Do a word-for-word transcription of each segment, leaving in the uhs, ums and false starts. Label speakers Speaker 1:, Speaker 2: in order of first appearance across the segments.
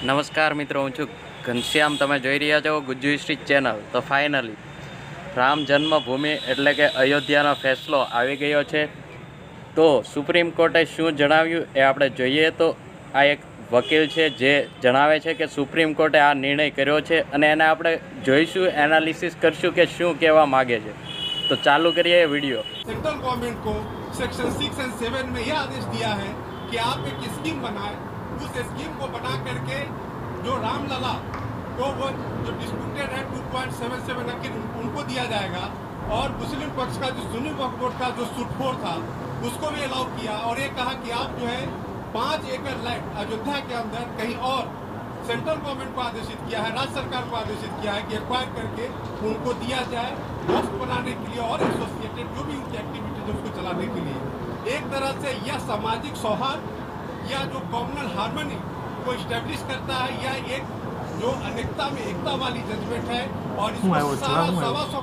Speaker 1: નમસ્કાર મિત્રો, હું છું ઘનશ્યામ. તમે જોઈ રહ્યા છો ગુજ્જુ હિસ્ટ્રી ચેનલ. તો ફાઇનલી રામ જન્મભૂમિ એટલે કે અયોધ્યાનો ફેસલો આવી ગયો છે. તો સુપ્રીમ કોર્ટે શું જણાવ્યું એ આપણે જોઈએ. તો આ એક વકીલ છે જે જણાવે છે કે સુપ્રીમ કોર્ટે આ નિર્ણય કર્યો છે અને એને આપણે જોઈશું, એનાલિસિસ કરશું કે શું કહેવા માગે છે. તો ચાલુ કરીએ વિડીયો.
Speaker 2: सेंट्रल गवर्नमेंट को सेक्शन सिक्स एंड सेवन में यह आदेश दिया है कि आप एक स्कीम बनाएं, उस स्कीम को बना करके जो रामलला को वो जो डिस्प्यूटेड है टू पॉइंट सेवन सेवन आखिर उनको दिया जाएगा और मुस्लिम पक्ष का जो सुन्नी वक्फ बोर्ड का जो सुटफोर था उसको भी अलाउ किया और ये कहा कि आप जो है पाँच एकड़ लैंड अयोध्या के अंदर कहीं और सेंट्रल गवर्नमेंट को आदेशित किया है, राज्य सरकार को आदेशित किया है कि एक्वायर करके उनको दिया जाए मॉस्क बनाने के लिए और एसोसिएटेड जो भी उनकी एक्टिविटीज है उसको चलाने के लिए. एक तरह से यह सामाजिक सौहार्द या जो कॉम्युनल हार्मनी को इस्टेब्लिश करता है, या एक जो अनेकता में एकता वाली जजमेंट है और इसमें सारा सवा सौ.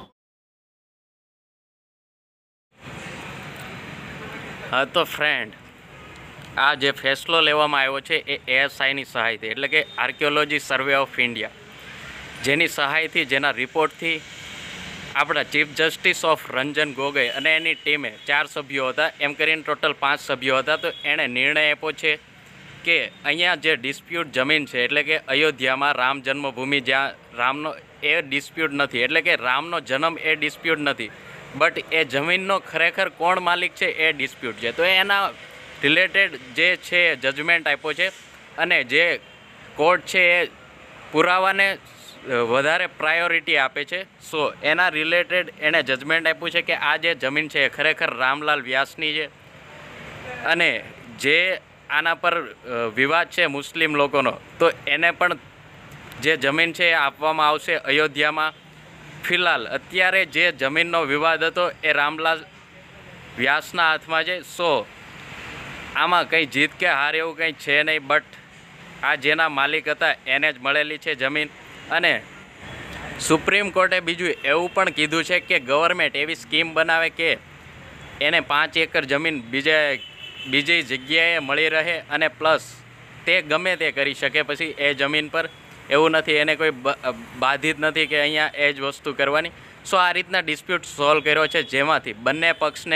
Speaker 1: હા તો ફ્રેન્ડ, આ જે ફેસલો લેવામાં આવ્યો છે એ એએસઆઈની સહાયથી, એટલે કે આર્કિયોલોજી સર્વે ઓફ ઇન્ડિયા, જેની સહાયથી, જેના રિપોર્ટથી આપણા chief justice of Ranjan Gogoi અને એની ટીમે ચાર સભ્યો હતા, એમ કરીને ટોટલ પાંચ સભ્યો હતા. તો એણે નિર્ણય આપ્યો છે કે અહીંયા જે ડિસ્પ્યુટ જમીન છે, એટલે કે અયોધ્યામાં રામ જન્મભૂમિ, જ્યાં રામનો એ ડિસ્પ્યુટ નથી, એટલે કે રામનો જન્મ એ ડિસ્પ્યુટ નથી, બટ એ જમીનનો ખરેખર કોણ માલિક છે એ ડિસ્પ્યુટ છે. તો એના રિલેટેડ જે છે જજમેન્ટ આપ્યો છે અને જે કોર્ટ છે એ પુરાવાને વધારે પ્રાયોરિટી આપે છે. સો એના રિલેટેડ એણે જજમેન્ટ આપ્યું છે કે આ જે જમીન છે એ ખરેખર રામલાલ વ્યાસની છે અને જે આના પર વિવાદ છે મુસ્લિમ લોકોનો, તો એને પણ જે જમીન છે એ આપવામાં આવશે અયોધ્યામાં. ફિલહાલ અત્યારે જે જમીનનો વિવાદ હતો એ રામલાલ વ્યાસના હાથમાં છે. સો આમાં કંઈ જીત કે હાર એવું કંઈ છે નહીં, બટ આ જેના માલિક હતા એને જ મળેલી છે જમીન. અને સુપ્રીમ કોર્ટે બીજું એવું પણ કીધું છે કે ગવર્મેન્ટ એવી સ્કીમ બનાવે કે એને પાંચ એકર જમીન બીજે બીજી જગ્યાએ મળી રહે અને પ્લસ તે ગમે તે કરી શકે પછી એ જમીન પર. એવું નથી, એને કોઈ બાધિત નથી કે અહીંયા એ જ વસ્તુ કરવાની. સો આ રીતના ડિસ્પ્યુટ સોલ્વ કર્યો છે, જેમાંથી બંને પક્ષને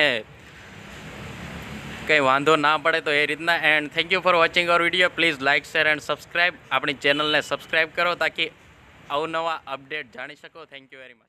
Speaker 1: કંઈ વાંધો ના પડે. તો એ રીતના. And thank you for watching our video. Please like, share and subscribe. આપણી ચેનલને સબસ્ક્રાઈબ કરો તાકી અવનવા અપડેટ જાણી શકો. Thank you very much.